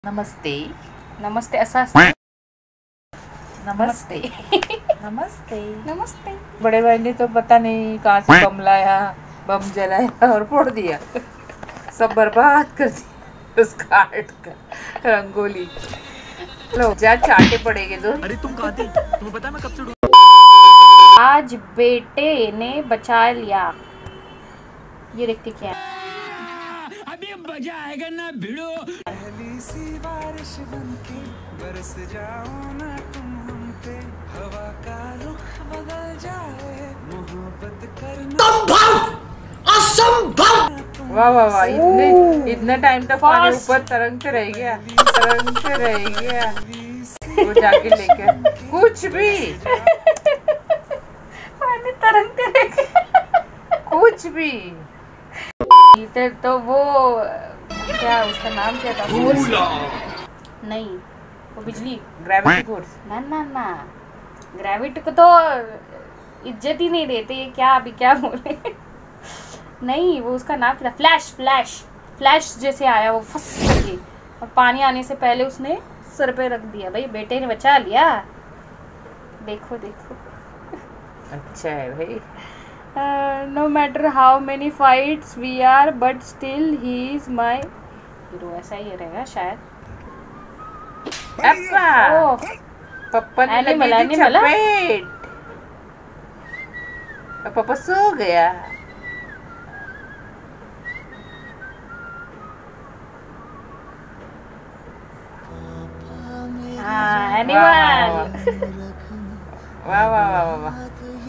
नमस्ते नमस्ते असा असतं. नमस्ते नमस्ते नमस्ते. बड़े भाई ने तो पता नहीं कहाँ से बम लाया, बम जलाया और फोड़ दिया, सब बर्बाद कर दिया उसका आर्ट का रंगोली। लो जा चाटे पड़ेंगे तो। अरे तुम कहाँ थी? तुम्हें पता है मैं कब से आज बेटे ने बचा लिया। ये देखते क्या है? अभी मजा आएगा ना भिड़ो। पहली सी बारिश बनके बरस जाओ ना तुम हम पे, हवा का रुख बदल जाए, मोहब्बत करना असंभव। वाह वाह वाह, इतने टाइम तक पानी ऊपर तरंगते रह गया, तरंगते रह गया। वो जाके लेके कुछ भी पानी तरंगते रह गया। कुछ भी तो वो क्या उसका नाम क्या था? नहीं वो बिजली, ग्रेविटी फोर्स। ना ना ना, ग्रेविटी को तो इज्जत ही नहीं देते। ये क्या अभी क्या बोले? नहीं वो उसका नाम क्या था? फ्लैश। फ्लैश फ्लैश जैसे आया वो फस करके, और पानी आने से पहले उसने सर पे रख दिया। भाई बेटे ने बचा लिया। देखो देखो। अच्छा है भाई। No matter how many fights we are, but still he is my hero. ऐसा ही रहेगा शायद। अप्पा ओह, पप्पा ने लगी एनिमल, थी एनिमल, चपेट, और पापा सो गया। हाँ एनिमल। वाह वाह वाह वाह वाह,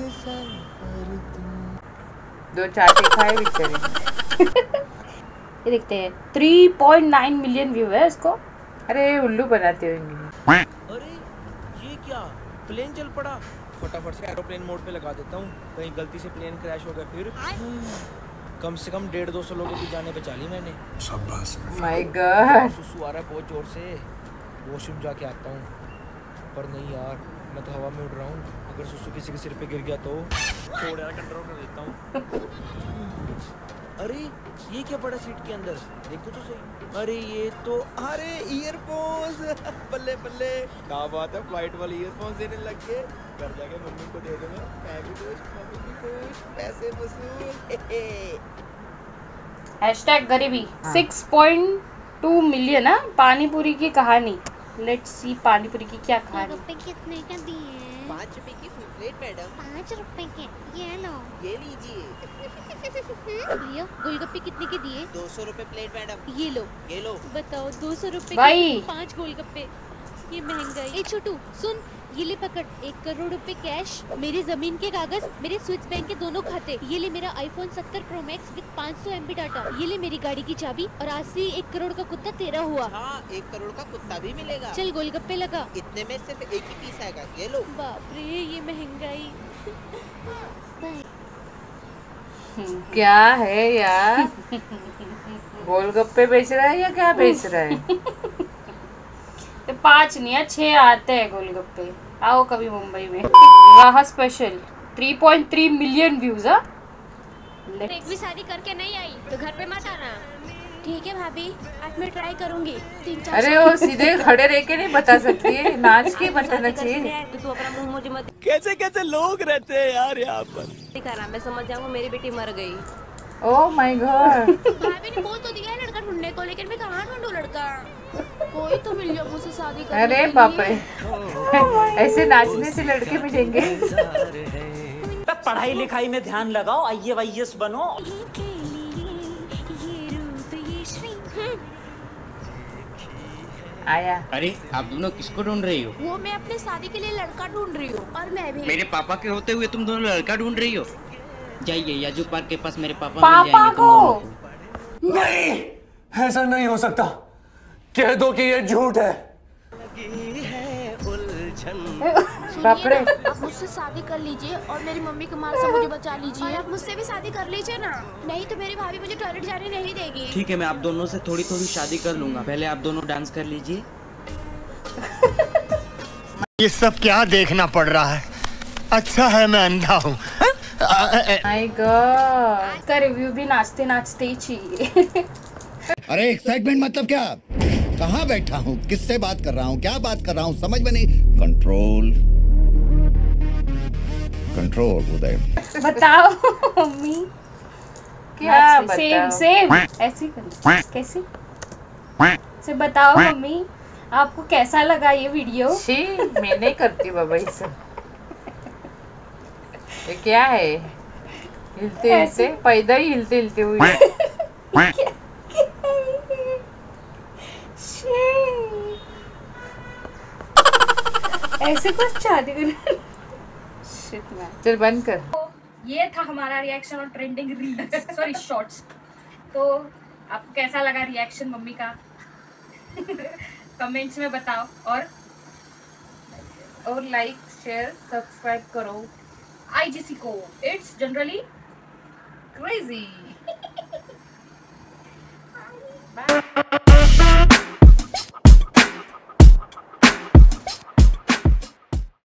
दो चाटे खाए बेचारे। ये देखते हैं 3.9 मिलियन व्यू है इसको। अरे उल्लू बनाते होंगे। अरे ये क्या, प्लेन चल पड़ा। फटाफट से एरोप्लेन मोड पे लगा देता हूँ, कहीं गलती से प्लेन क्रैश हो गया फिर। कम से कम 150-200 लोगों की जानें बचा ली मैंने। माय गॉड, सुसु आ रहा है बहुत जोर से, वॉशरूम जाके आता हूँ। पर नहीं यार, मैं तो हवा में उड़ रहा हूँ, अगर सुसु किसी के सिर पे गिर गया तो छोड़ यार, कंट्रोल कर देता हूँ। अरे ये क्या पड़ा सीट के अंदर, देखो तो सही। अरे ये तो, अरे ईयरफोन्स। बल्ले बल्ले, क्या बात है, फ्लाइट वाले ईयरफोन्स देने लग गए। घर जाके मम्मी को दे दूंगा, मैं भी खुश, मम्मी भी खुश, पैसे वसूल। हैशटैग गरीबी। 6.2 मिलियन है पानी पूरी की कहानी। लेट्स सी पानी पूरी की क्या कहानी। रुपए कितने का दिए? 5 रुपए की फुल प्लेट मैडम। 5 रुपए के, ये लो। ये लीजिए। भैया गोलगप्पे कितने के दिए? 200 रुपए प्लेट मैडम। ये लो। ये लो। बताओ 200 रुपए भाई। के 5 गोलगप्पे, ये महंगाई। ए छोटू सुन, ये ले पकड़, 1 करोड़ रुपए कैश, मेरी जमीन के कागज, मेरे स्विस बैंक के दोनों खाते, ये ले मेरा iPhone 17 pro max with 500 MB data, ये ले मेरी गाड़ी की चाबी, और आज से 1 करोड़ का कुत्ता तेरा हुआ। हाँ, 1 करोड़ का कुत्ता भी मिलेगा। चल गोलगप्पे लगा। इतने में सिर्फ एक ही पीस आएगा, ये लो। बाप रे ये महंगाई। क्या है यार, गोलगप्पे बेच रहा है या क्या बेच रहा है? तो 5 नहीं है 6 आते हैं गोलगप्पे। आओ कभी मुंबई में। विवाह स्पेशल 3.3 मिलियन व्यूज। एक भी शादी करके नहीं आई तो घर पे मत आना। ठीक है भाभी, आज मैं ट्राई करूंगी। 3-4 अरे वो सीधे खड़े रह के नहीं बता सकती है, नाच के बताना चाहिए। तू अपना मुंह मुझे मत कैसे कैसे लोग रहते हैं यार यहाँ पर। दिखा, मैं समझ जाऊंगा मेरी बेटी मर गई। ओह माय गॉड, भाभी ने बोल तो दिया है लड़का ढूंढने को, लेकिन मैं कहाँ ढूंढूं लड़का? कोई तो मिल जाए मुझसे शादी करने अरे के लिए। बाप रे, ऐसे नाचने से लड़के मिलेंगे? पढ़ाई लिखाई में ध्यान लगाओ, IAS बनो। आया। अरे आप दोनों किसको ढूंढ रही हो? वो मैं अपने शादी के लिए लड़का ढूंढ रही हूँ। और मैं भी। मेरे पापा के होते हुए तुम दोनों लड़का ढूंढ रही हो? जाइए याजू पार्क के पास मेरे पापा मिल जाएंगे तुम दोनों को। नहीं, ऐसा नहीं हो सकता, कह दो कि ये झूठ है। बाप रे, आप मुझसे शादी कर लीजिए और मेरी मम्मी के मार से मुझे बचा लीजिए। और आप मुझसे भी शादी कर लीजिए ना, नहीं तो मेरी भाभी मुझे टॉयलेट जाने नहीं देगी। ठीक है, मैं आप दोनों से थोड़ी थोड़ी शादी कर लूंगा, पहले आप दोनों डांस कर लीजिए। ये सब क्या देखना पड़ रहा है? अच्छा है मैं अंधा हूँ। माय गॉड, इसका रिव्यू भी नाचते नाचते ही चाहिए। अरे एक्साइटमेंट मतलब क्या? कहाँ बैठा हूँ, किससे बात कर रहा हूँ, क्या बात कर रहा हूँ, समझ में नहीं। Control control Uday. बताओ मम्मी। क्या सेम बताओ? सेम ऐसे कर कैसे से बताओ मम्मी, आपको कैसा लगा ये वीडियो? छी, मैं नहीं करती बाबा ये सब। ये क्या है? हिलते हिलते पैदा ही हिलते हिलते हुई। ऐसे कुछ चाहती हूँ। चल बंद कर। ये था हमारा रिएक्शन और ट्रेंडिंग रील्स सॉरी शॉर्ट्स। तो आपको कैसा लगा रिएक्शन मम्मी का? कमेंट्स में बताओ और लाइक शेयर सब्सक्राइब करो। IGC को इट्स जनरली क्रेजी।